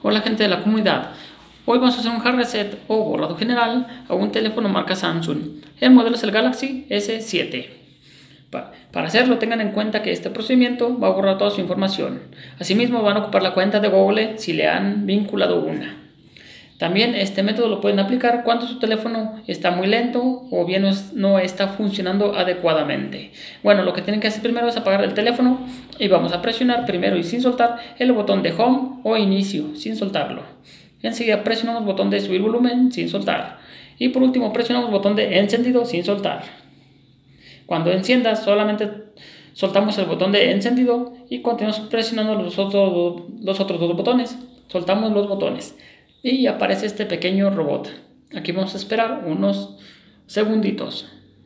Hola gente de la comunidad, hoy vamos a hacer un hard reset o borrado general a un teléfono marca Samsung. El modelo es el Galaxy S7. Para hacerlo tengan en cuenta que este procedimiento va a borrar toda su información. Asimismo van a ocupar la cuenta de Google si le han vinculado una. También este método lo pueden aplicar cuando su teléfono está muy lento o bien no está funcionando adecuadamente. Bueno, lo que tienen que hacer primero es apagar el teléfono y vamos a presionar primero y sin soltar el botón de Home o Inicio, sin soltarlo. Enseguida presionamos el botón de Subir volumen sin soltar. Y por último presionamos el botón de Encendido sin soltar. Cuando encienda solamente soltamos el botón de encendido y continuamos presionando los otros dos botones. Soltamos los botones. Y aparece este pequeño robot. Aquí vamos a esperar unos segunditos.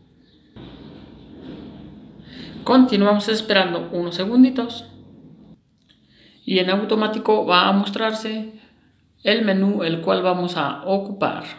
Continuamos esperando unos segunditos. Y en automático va a mostrarse el menú el cual vamos a ocupar.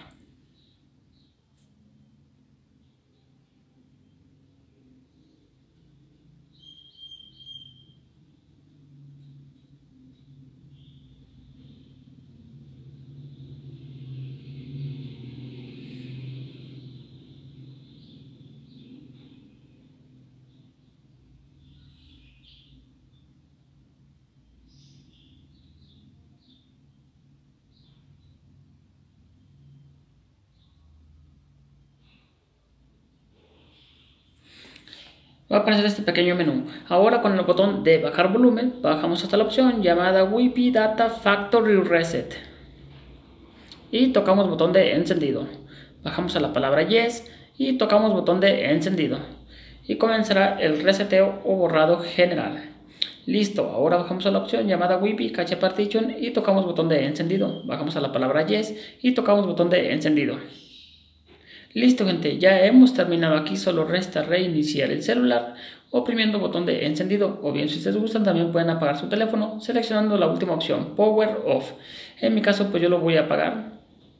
Va a aparecer este pequeño menú. Ahora con el botón de bajar volumen, bajamos hasta la opción llamada Wi-Fi Data Factory Reset. Y tocamos botón de encendido. Bajamos a la palabra Yes y tocamos botón de encendido. Y comenzará el reseteo o borrado general. Listo, ahora bajamos a la opción llamada Wi-Fi Cache Partition y tocamos botón de encendido. Bajamos a la palabra Yes y tocamos botón de encendido. Listo gente, ya hemos terminado. Aquí solo resta reiniciar el celular oprimiendo el botón de encendido, o bien si ustedes gustan también pueden apagar su teléfono seleccionando la última opción, Power Off. En mi caso pues yo lo voy a apagar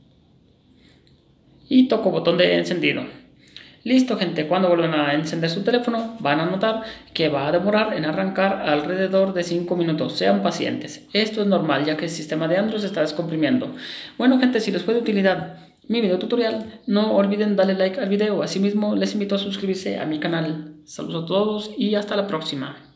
y toco botón de encendido. Listo gente, cuando vuelvan a encender su teléfono van a notar que va a demorar en arrancar alrededor de 5 minutos. Sean pacientes, esto es normal ya que el sistema de Android se está descomprimiendo. Bueno gente, si les fue de utilidad mi video tutorial, no olviden darle like al video. Asimismo les invito a suscribirse a mi canal. Saludos a todos y hasta la próxima.